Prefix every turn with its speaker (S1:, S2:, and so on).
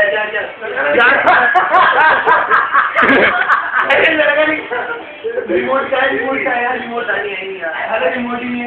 S1: Remote का है यार, रिमोट आ नहीं है यार, अरे रिमोट ही नहीं है।